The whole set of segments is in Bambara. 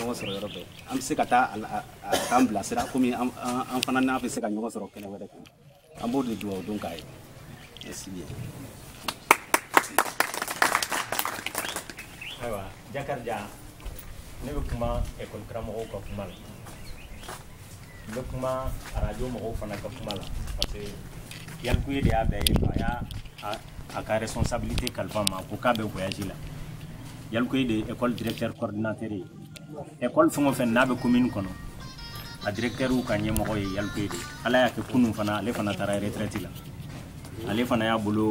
ɲɔgɔn sɔrɔ yɔrɔ bɛɛ an bɛ se ka taa a k'an bilasira komi an fana n'a bɛ se ka ɲɔgɔn sɔrɔ kɛnɛ wɛrɛ kan an b'o de dugawu don k'a ye merci bien. ayiwa Jakarija ne bɛ kuma ekɔli karamɔgɔw ka kuma la n bɛ kuma arajo mɔgɔw fana ka kuma la parce que Yalikuye de y'a bɛɛ ye a y'a a ka responsabilité kalifa n ma ko k'a bɛ voyage la Yalikuye de ye école directeur coordinateur ye école fɛn o fɛn n'a bɛ commune kɔnɔ a directeur ka ɲɛmɔgɔ ye Yalikuye de ye ala y'a kɛ kunun fana ale fana taara retraite la ale fana y'a bolo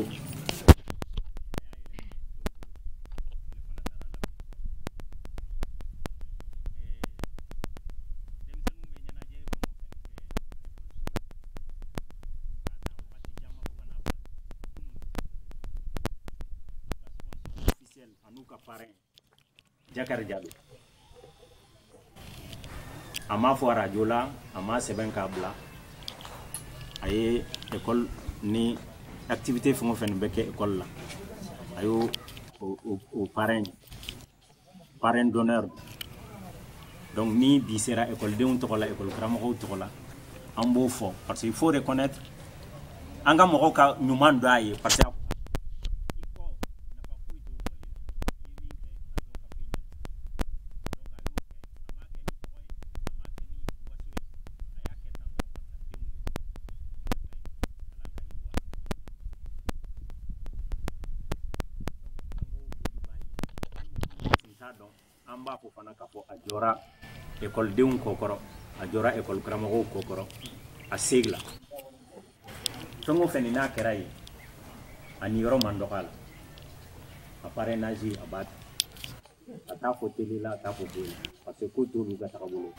anu ka parrain Jakarija do a m'a fɔ arajo la a m'a sɛbɛn k'a bila a ye école ni activité fɛn o fɛn bɛ kɛ école la a y'o o parrain d'honneur donc ni bi sera écoledenw tɔgɔ la école karamɔgɔw tɔgɔ la an b'o fɔ parce que il faut reconnaître an ka mɔgɔw ka ɲuman dɔn a ye parce que an b'a fɔ fana k'a fɔ a jɔra écoledenw kɔkɔrɔ a jɔra école karamɔgɔw kɔkɔrɔ a segla fɛn o fɛn n'a kɛra ye a niyɔrɔ man dɔgɔ a la a parrainage a b'a ta a t'a fɔ télé la a t'a fɔ boyi parce que ko t'olu ka tagabolo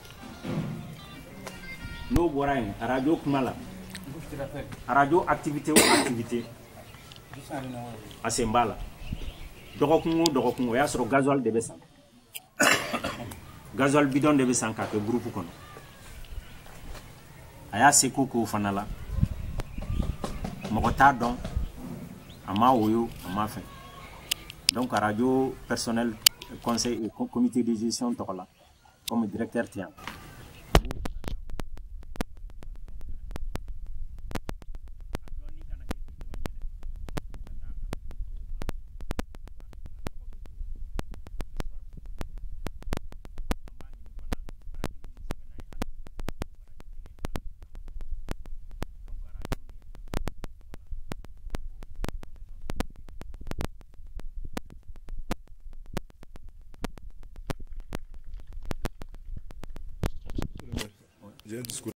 n'o bɔra yen arajo kuma la arajo activité o activité a sen b'a la dɔgɔkun o dɔgɔkun o y'a sɔrɔ gasoil de bɛ san gasoil bidon de bɛ san k'a kɛ groupe kɔnɔ a y'a seko k'o fana la mɔgɔ t'a dɔn a m'a woyo a m'a fɛn donc radio personnel conseil et comité de gestion tɔgɔ la comme directeur tɛ yan J'ai un discours.